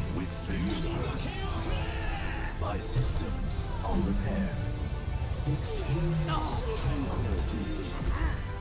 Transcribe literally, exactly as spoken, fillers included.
with the universe. My systems are repaired. Experience tranquility.